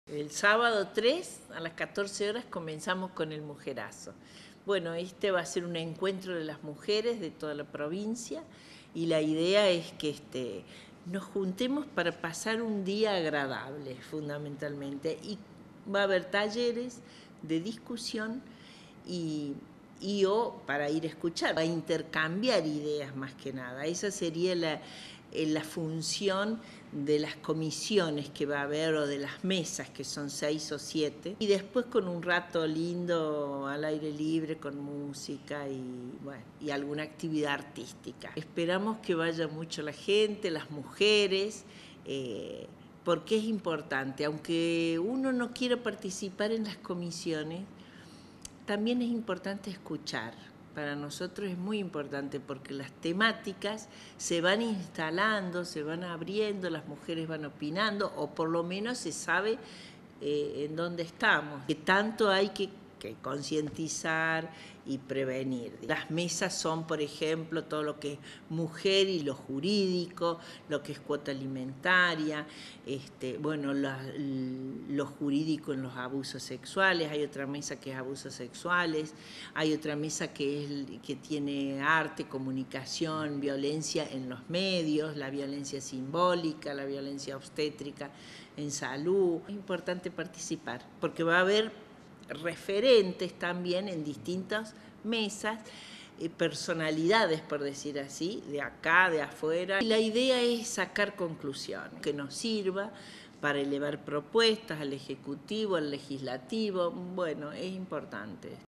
El sábado 3 a las 14 horas comenzamos con el Mujerazo. Bueno, este va a ser un encuentro de las mujeres de toda la provincia y la idea es que nos juntemos para pasar un día agradable, fundamentalmente. Y va a haber talleres de discusión o para ir a escuchar, a intercambiar ideas más que nada. Esa sería la función de las comisiones que va a haber o de las mesas, que son 6 o 7, y después con un rato lindo al aire libre con música y alguna actividad artística. Esperamos que vaya mucho la gente, las mujeres, porque es importante, aunque uno no quiera participar en las comisiones, también es importante escuchar. Para nosotros es muy importante porque las temáticas se van instalando, se van abriendo, las mujeres van opinando, o por lo menos se sabe en dónde estamos, que tanto hay que concientizar y prevenir. Las mesas son, por ejemplo, todo lo que es mujer y lo jurídico, lo que es cuota alimentaria, lo jurídico en los abusos sexuales. Hay otra mesa que es abusos sexuales, hay otra mesa que tiene arte, comunicación, violencia en los medios, la violencia simbólica, la violencia obstétrica en salud. Es importante participar porque va a haber referentes también en distintas mesas, personalidades, por decir así, de acá, de afuera. Y la idea es sacar conclusiones que nos sirva para elevar propuestas al Ejecutivo, al Legislativo. Bueno, es importante.